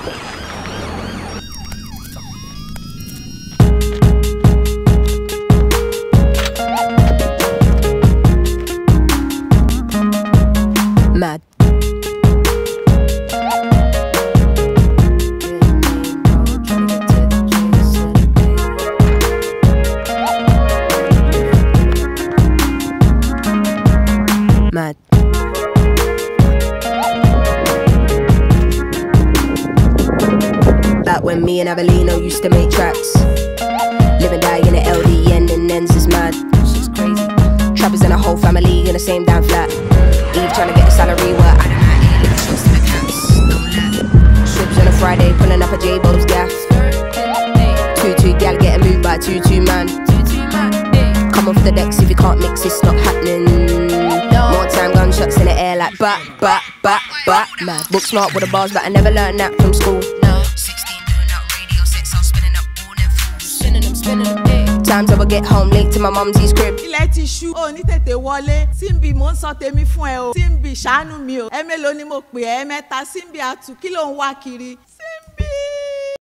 Mad. Mad. Back when me and Avelino used to make tracks, live and die in the LDN and ends is mad. Shit's crazy. Trappers and a whole family in the same damn flat. Eve trying to get a salary where I don't have any trust in the caps. Shrubs on a Friday, pulling up a J-Bo's gaff. 2-2 gal getting moved by 2-2 man. Come off the decks if you can't mix, it's not happening. More time, gunshots in the air like bat, bat, bat, bat. Mad. Book smart with the bars, but I never learned that from school. 16 doing that radio sets, I'm spinning up all them fools. Spinning them. Times I would get home late to my mumsy's crib. Ilẹ̀ ti ṣú, ó ní tètè wọlé. Simbi mò ń sọ tèmi fún ẹ o. Simbi ṣàánú mi o. Ẹ̀mélòó ni mo pè ẹ́ mẹ́ta. Simbi àtù kí ló ń wá kiri.